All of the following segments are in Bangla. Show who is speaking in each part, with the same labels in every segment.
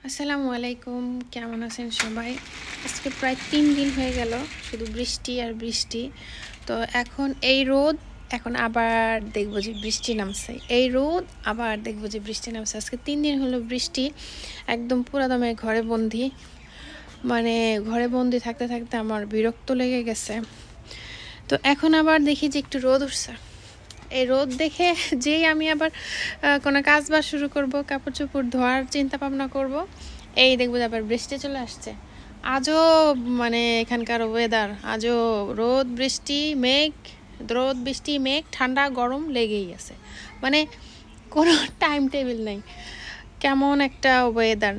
Speaker 1: আসসালামু আলাইকুম, কেমন আছেন সবাই? আজকে প্রায় 3 দিন হয়ে গেল শুধু বৃষ্টি আর বৃষ্টি। তো এখন এই রোদ, এখন আবার দেখবো যে বৃষ্টি নামছে। এই রোদ, আবার দেখবো যে বৃষ্টি নামছে। আজকে 3 দিন হলো বৃষ্টি, একদম পুরা দমে ঘরে বন্দি। মানে ঘরে বন্দি থাকতে থাকতে আমার বিরক্ত লেগে গেছে। তো এখন আবার দেখি যে একটু রোদ উঠছে। এই রোদ দেখে যেই আমি আবার কোনো কাজ বাজ শুরু করব, কাপড় চোপড় ধোয়ার চিন্তা ভাবনা করব, এই দেখবো যে আবার বৃষ্টি চলে আসছে। আজও মানে এখানকার ওয়েদার আজও রোদ বৃষ্টি মেঘ, রোদ বৃষ্টি মেঘ, ঠান্ডা গরম লেগেই আছে। মানে কোনো টাইম টেবিল নেই, কেমন একটা ওয়েদার।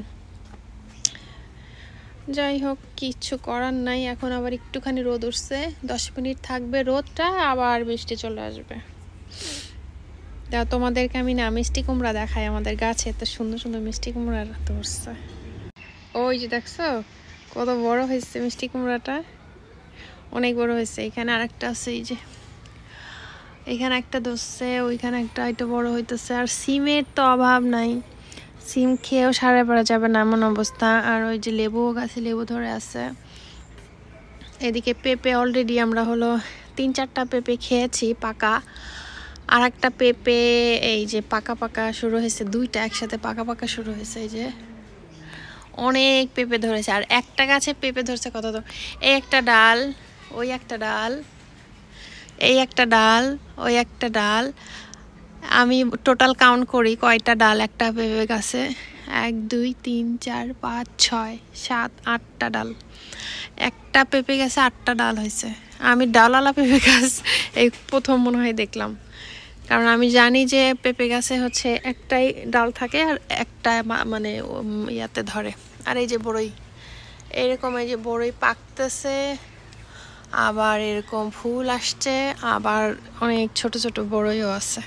Speaker 1: যাই হোক, কিচ্ছু করার নাই। এখন আবার একটুখানি রোদ উঠছে, 10 মিনিট থাকবে রোদটা, আবার বৃষ্টি চলে আসবে। তা তোমাদেরকে আমি না মিষ্টি কুমড়া দেখাই, আমাদের গাছে এত সুন্দর সুন্দর মিষ্টি কুমড়া ধরছে। ওই যে দেখছো কত বড় হয়েছে মিষ্টি কুমড়াটা, অনেক বড় হয়েছে। এখানে আরেকটা আছে, এই যে এখানে একটা ধরছে, ওইখানে একটা এটা বড় হইতেছে। আর সিমের তো অভাব নাই, সিম খেয়েও সারা পারা যাবে না এমন অবস্থা। আর ওই যে লেবু গাছে লেবু ধরে আছে। এদিকে পেঁপে অলরেডি আমরা হলো 3-4টা পেঁপে খেয়েছি পাকা। আর একটা পেঁপে এই যে পাকা পাকা শুরু হয়েছে, 2টা একসাথে পাকা পাকা শুরু হয়েছে। এই যে অনেক পেঁপে ধরেছে। আর একটা গাছে পেঁপে ধরছে কত, তো এই একটা ডাল, ওই একটা ডাল, এই একটা ডাল, ওই একটা ডাল। আমি টোটাল কাউন্ট করি কয়টা ডাল একটা পেঁপে গাছে। 1 2 3 4 5 6 7 8টা ডাল। একটা পেঁপে গাছে 8টা ডাল হয়েছে। আমি ডালওয়ালা পেঁপে গাছ এই প্রথম মনে হয় দেখলাম। কারণ আমি জানি যে পেঁপে গাছে হচ্ছে একটাই ডাল থাকে আর একটা মানে ইয়াতে ধরে। আর এই যে বড়ই, এরকম এই যে বড়ই পাকতেছে, আবার এরকম ফুল আসছে, আবার অনেক ছোট ছোট বড়ইও আছে।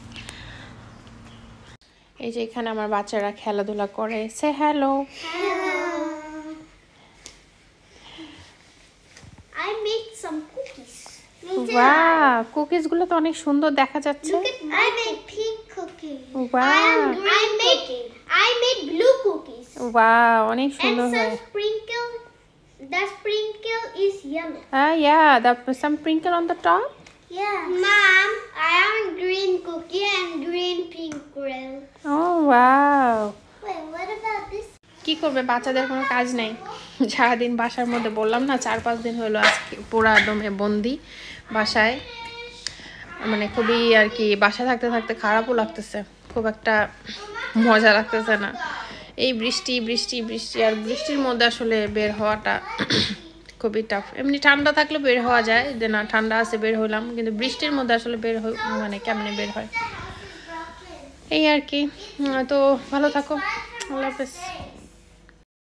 Speaker 1: এই যে এখানে আমার বাচ্চারা খেলাধুলা করে। সে hello.
Speaker 2: I made some cookies.
Speaker 1: বাহ, কুকিজ গুলো তো অনেক সুন্দর দেখা যাচ্ছে।
Speaker 2: I made pink cookies.
Speaker 1: Wow.
Speaker 2: I made blue cookies.
Speaker 1: বাহ, অনেক
Speaker 2: And
Speaker 1: সুন্দর
Speaker 2: some
Speaker 1: হয়।
Speaker 2: sprinkle. The sprinkle is yellow.
Speaker 1: Yeah, some sprinkle on the top.
Speaker 2: Yeah. Mom, I have a green cookie and green pink grill.
Speaker 1: Oh wow.
Speaker 2: Wait, what about this?
Speaker 1: কি করবে, বাচ্চাদের কোনো কাজ নেই, সারাদিন বাসার মধ্যে। বললাম না 4-5 দিন হলো আজকে পুরা দমে বন্দি বাসায়। মানে খুবই আর কি, বাসায় থাকতে থাকতে খারাপও লাগতেছে, খুব একটা মজা লাগতেছে না। এই বৃষ্টি বৃষ্টি বৃষ্টি, আর বৃষ্টির মধ্যে আসলে বের হওয়াটা খুবই টাফ। এমনি ঠান্ডা থাকলে বের হওয়া যায়, যে না ঠান্ডা আছে বের হলাম, কিন্তু বৃষ্টির মধ্যে আসলে বের মানে কেমনে বের হয়, এই আর কি। তো ভালো থাকো, আল্লাহ হাফেজ।